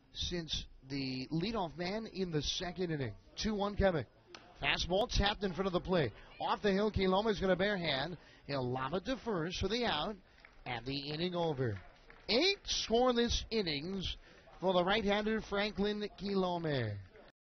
since the leadoff man in the second inning. 2-1 coming. Fastball tapped in front of the plate. Off the hill, Kilome is going to barehand. He'll lob it to first for the out, and the inning over. 8 scoreless innings for the right-hander Franklin Kilome.